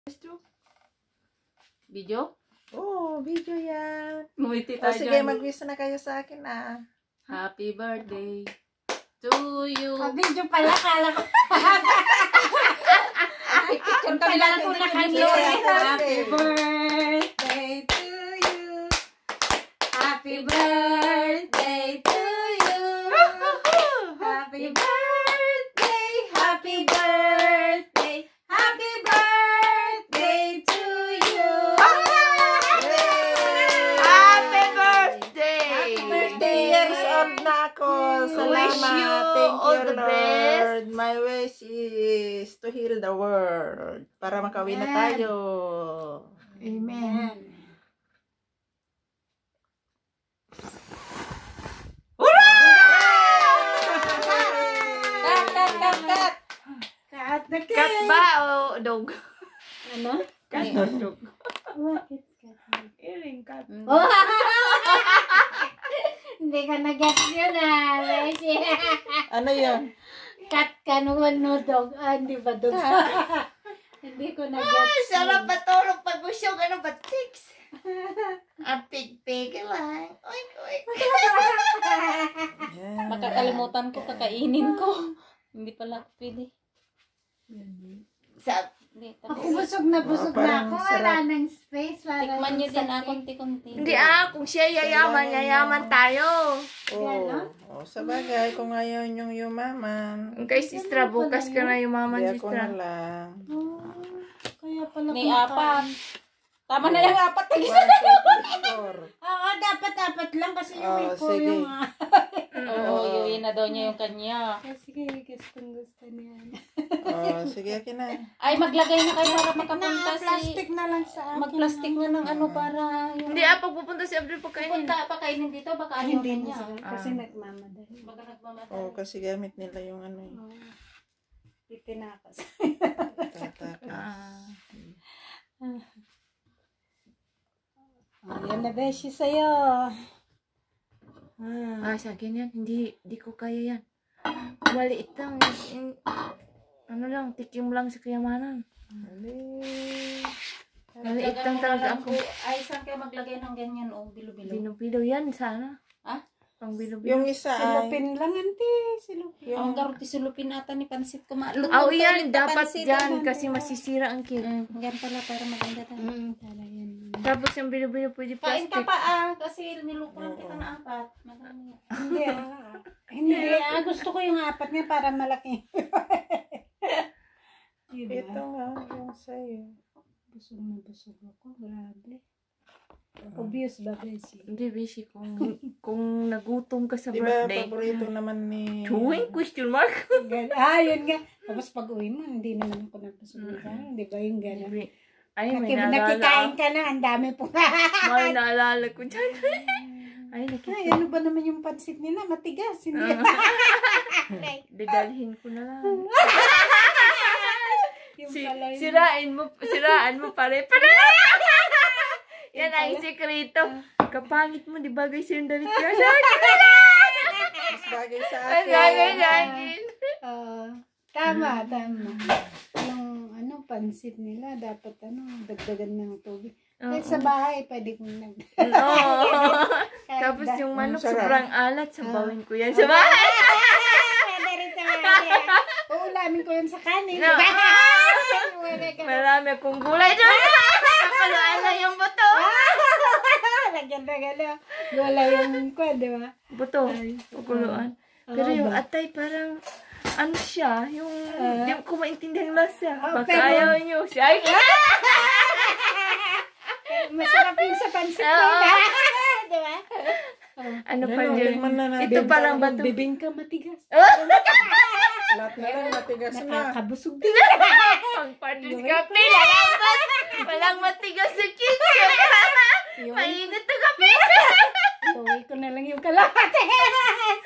Video? Oh, video yan. Ngumiti tayo Sige, mag-wish na kayo sa akin Happy birthday to you. Video pala, kala ko. Picture kami lang po na kanyo. Happy birthday to you. Happy birthday to you. Happy birthday, happy birthday, happy birthday to you. Happy birthday! 50 years old na ako. Salamat. Wish you Thank all you, the Lord. best. My wish is to heal the world. Para makawin na tayo. Amen. Cut na cut. Kat ba o dog? Ano? Kat o dog? Bakit cut? Iring cut. Oh! Hindi ka nag-gets yun Beshi. Ano yun? Cut ka nung dog. Hindi ba dog? Hindi ko nag-gets. Sarap patulog pag gusto ka ng batiks. Ang pig-pig lang. Oink, oink. Yeah. Makakalimutan ko, kakainin ko. Hindi pala pwede. Ako busog na ako. Wala nang space. Tikman nyo din konti-konti. Hindi kung siya yayaman tayo. Oh, sa bagay, kung ayaw niyong yumaman, Kay Sistra, bukas ka na yumaman, hindi ako Sistra. na lang. Kaya pala Ni apat. Tama na yung apat. 1, 2, 3, 4. Oo, dapat lang kasi yung may po sige. yung Oo, yun na daw niya yung kanya. Sige, gusto niya. Oh, sige, akin na. Ay, maglagay na kayo para makapunta si... Plastic na lang sa akin. Mag-plastic na ng ano para yung... Hindi pag pupunta si Abdul pagkainin. Punta pa kainin dito, baka ano Hindi niya. na kasi nagmamadali. Baka nagmamatay. Oh, kasi gamit nila yung ano yun. Titinakas. Tatakas. Ayan na, Beshi, sa'yo. Sa akin yan. Hindi ko kaya yan. Maliit lang. Ano lang, tikim lang sa kayamanan. Maliit lang talaga ako. Ay, saan kayo maglagay ng ganyan o bilo-bilo? Bilo-bilo yan sana. Ha? Pang bilo-bilo. Yung isa ay... Silupin lang, auntie. Silupin. Ang garoti silupin nata ni pansit ko. Yan. Dapat dyan kasi masisira ang cake. Yan pala para maganda tayo. Para yan. Tapos yung bilo-bilo pwede Kain ka plastic. pa kasi nilukuran kita na apat. Madami. Hindi, gusto ko yung apat niya para malaki. Ito nga, yung sa'yo. Busog na busog ako. Grabe. Obvious ba, Beshi? Hindi, Beshi, kung nagutom ka sa Diba, birthday. paborito naman ni... Chewing? Question mark? Yun nga. Tapos pag uwi mo, hindi naman ako nagpasubig. Di ba yung gano'n? Ay, may naalala. Nakikain ka na, ang dami po. May naalala ko dyan. Ay, Ay, ano ba naman yung pansit nila? Matigas. Hindi. Dadalhin ko na lang. Yung pala yun. Siraan mo pare. Yan ang sikreto. Kapangit mo, di bagay sa'yo yung dalit ka sa akin. Mas bagay sa Ang akin. bagay sa akin. Tama. Yung pansit nila, dapat dagdagan ng tubig. Kahit sa bahay, pwede kong Oo. Tapos yung manok, sobrang alat. Sabawin ko yan sa bahay. Pwede rin sa bahay. Uulamin ko yun sa kanin. No. Marami akong gulay doon. Nakaluan lang yung buto. Lagyan. Gulay yung kwan, di ba? Buto. Pagkuluan. Pero yung atay parang, ano siya, yung, di ko maintindihan lasa. Baka ayaw nyo siya. Masarap yung sa pansit nila. Di ba? Ano pa yun? tikman na natin. Ito parang bato. Bibingka matigas. Lahat na lang matigas na. Nakakabusog din. Pang-parties kape. Walang matigas sa kitchen. Mainit na kape. Uwi ko na lang yung kalahati.